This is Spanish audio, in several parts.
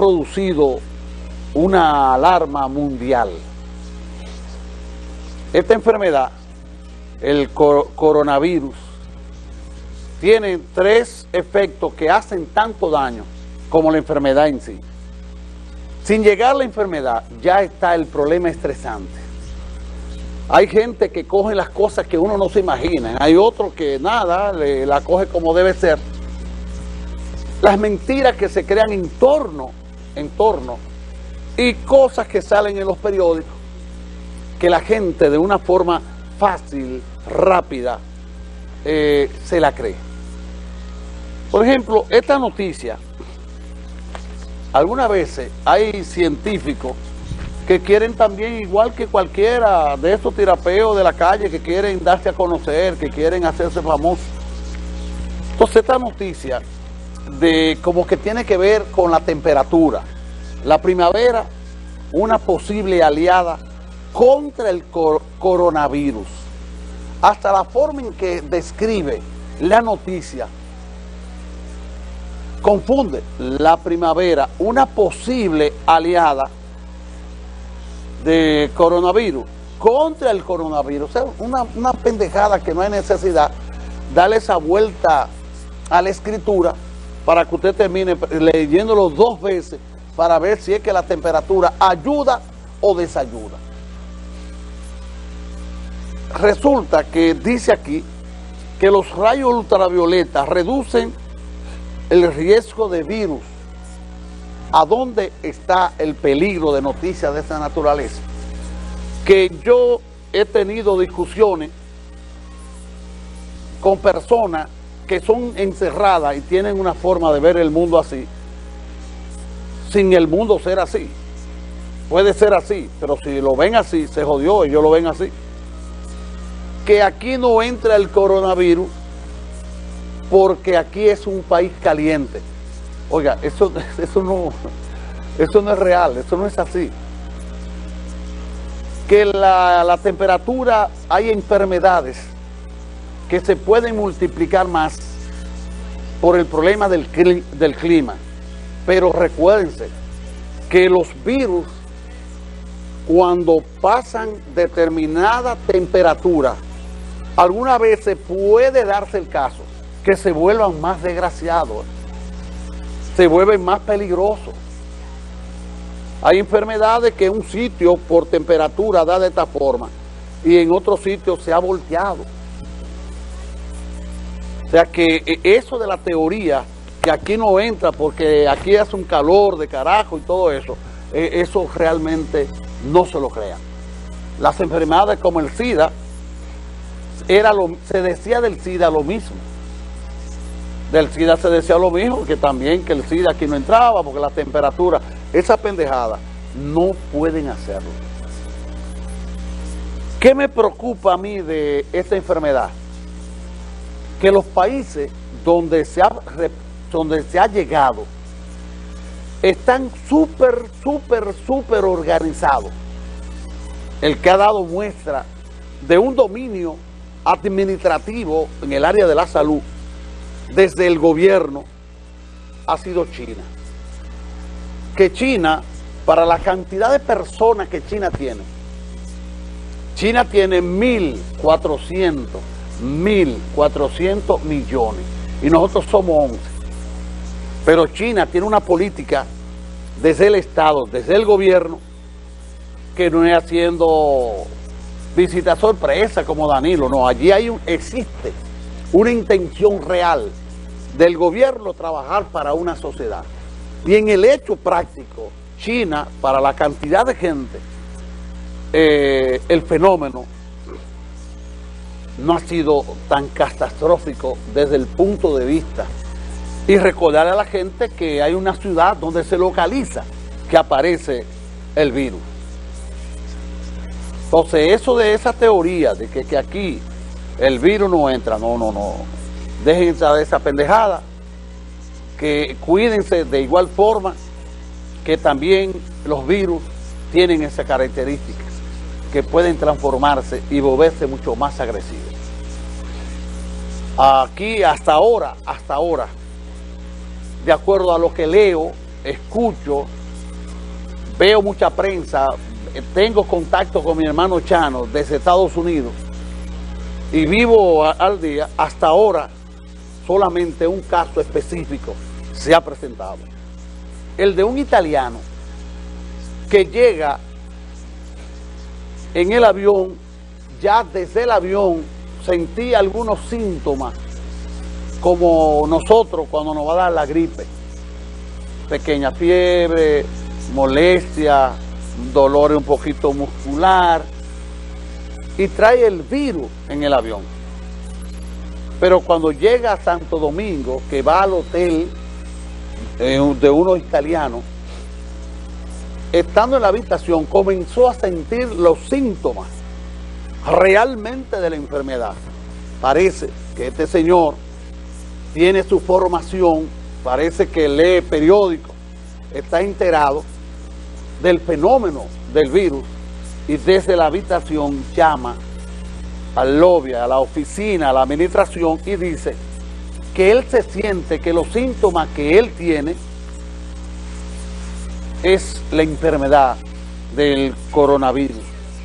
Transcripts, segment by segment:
producido una alarma mundial. Esta enfermedad, el coronavirus, tiene 3 efectos que hacen tanto daño como la enfermedad en sí. Sin llegar a la enfermedad, ya está el problema estresante. Hay gente que coge las cosas que uno no se imagina, hay otros que nada, la coge como debe ser. Las mentiras que se crean en torno, y cosas que salen en los periódicos, que la gente de una forma fácil, rápida, se la cree. Por ejemplo, esta noticia, algunas veces hay científicos que quieren también, igual que cualquiera de estos tirapeos de la calle, que quieren darse a conocer, que quieren hacerse famosos. Entonces esta noticia de como que tiene que ver con la temperatura. La primavera, una posible aliada contra el coronavirus. Hasta la forma en que describe la noticia confunde. La primavera, una posible aliada de coronavirus contra el coronavirus. O sea, una pendejada que no hay necesidad darle esa vuelta a la escritura para que usted termine leyéndolo 2 veces para ver si es que la temperatura ayuda o desayuda. Resulta que dice aquí que los rayos ultravioletas reducen el riesgo de virus. ¿A dónde está el peligro de noticias de esa naturaleza? Que yo he tenido discusiones con personas que son encerradas y tienen una forma de ver el mundo así, sin el mundo ser así. Puede ser así, pero si lo ven así, se jodió, ellos lo ven así. Que aquí no entra el coronavirus porque aquí es un país caliente. Oiga, eso no es real, eso no es así. Que la temperatura, hay enfermedades que se pueden multiplicar más por el problema del clima. Pero recuérdense que los virus, cuando pasan determinada temperatura, alguna vez se puede darse el caso que se vuelvan más desgraciados, se vuelven más peligrosos. Hay enfermedades que en un sitio por temperatura da de esta forma y en otro sitio se ha volteado. O sea que eso de la teoría que aquí no entra porque aquí hace un calor de carajo y todo eso, eso realmente no se lo crean. Las enfermedades como el SIDA, se decía del SIDA lo mismo. Del SIDA se decía lo mismo, que también que el SIDA aquí no entraba porque la temperatura, esa pendejada, no pueden hacerlo. ¿Qué me preocupa a mí de esta enfermedad? Que los países donde se ha llegado están súper organizados. El que ha dado muestra de un dominio administrativo en el área de la salud desde el gobierno ha sido China. Que China, para la cantidad de personas que China tiene 1.400 millones y nosotros somos 11. Pero China tiene una política desde el Estado, desde el gobierno, que no es haciendo visita sorpresa como Danilo, no, allí existe una intención real del gobierno trabajar para una sociedad. Y en el hecho práctico, China, para la cantidad de gente, el fenómeno no ha sido tan catastrófico desde el punto de vista. Y recordarle a la gente que hay una ciudad donde se localiza que aparece el virus. Entonces, eso de esa teoría de que aquí el virus no entra, no. Déjense de esa pendejada, que cuídense de igual forma que también los virus tienen esa característica, que pueden transformarse y volverse mucho más agresivos. Aquí hasta ahora, de acuerdo a lo que leo escucho, veo mucha prensa, tengo contacto con mi hermano Chano desde Estados Unidos y vivo al día. Hasta ahora solamente un caso específico se ha presentado, el de un italiano que llega en el avión. Ya desde el avión sentí algunos síntomas como nosotros cuando nos va a dar la gripe: pequeña fiebre, molestia, dolor un poquito muscular, y trae el virus en el avión. Pero cuando llega a Santo Domingo, que va al hotel de unos italianos, estando en la habitación comenzó a sentir los síntomas realmente de la enfermedad. Parece que este señor tiene su formación, parece que lee periódicos, está enterado del fenómeno del virus, y desde la habitación llama al lobby, a la oficina, a la administración, y dice que él se siente que los síntomas que él tiene es la enfermedad del coronavirus.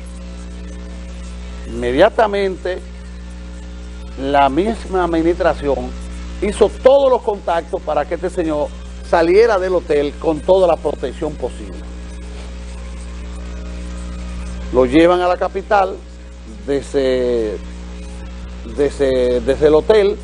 Inmediatamente la misma administración hizo todos los contactos para que este señor saliera del hotel con toda la protección posible. Lo llevan a la capital desde el hotel,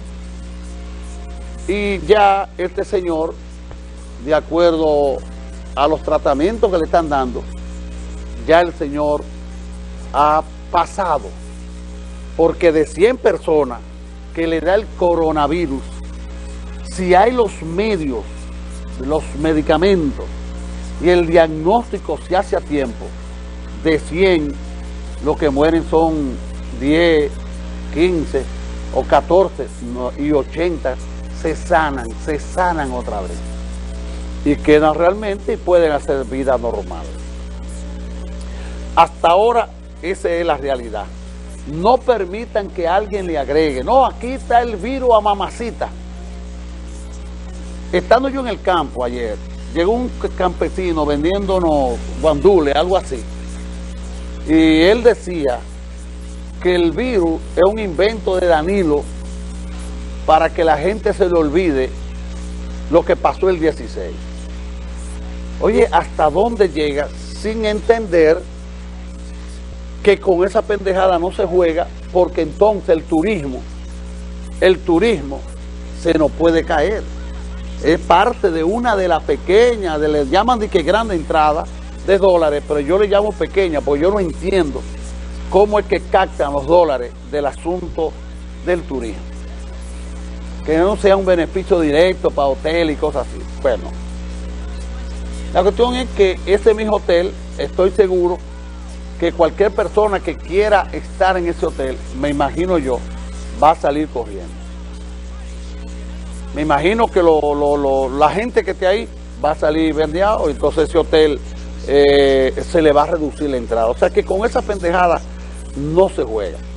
y ya este señor, de acuerdo a los tratamientos que le están dando, ya el señor ha pasado, porque de 100 personas que le da el coronavirus, si hay los medios, los medicamentos y el diagnóstico se hace a tiempo, de 100 lo que mueren son 10, 15 o 14 y 80 se sanan otra vez y quedan realmente y pueden hacer vida normal. Hasta ahora esa es la realidad. No permitan que alguien le agregue: no, aquí está el virus a mamacita. Estando yo en el campo ayer, llegó un campesino vendiéndonos guandules, algo así, y él decía que el virus es un invento de Danilo para que la gente se le olvide lo que pasó el 16. Oye, ¿hasta dónde llega? Sin entender que con esa pendejada no se juega, porque entonces el turismo se nos puede caer. Es parte de una de las pequeñas, le llaman de que grande entrada de dólares, pero yo le llamo pequeña porque yo no entiendo cómo es que captan los dólares del asunto del turismo. Que no sea un beneficio directo para hotel y cosas así. Bueno, la cuestión es que ese mismo hotel, estoy seguro que cualquier persona que quiera estar en ese hotel, me imagino yo, va a salir corriendo. Me imagino que la gente que esté ahí va a salir vendiado, entonces ese hotel se le va a reducir la entrada. O sea que con esa pendejada no se juega.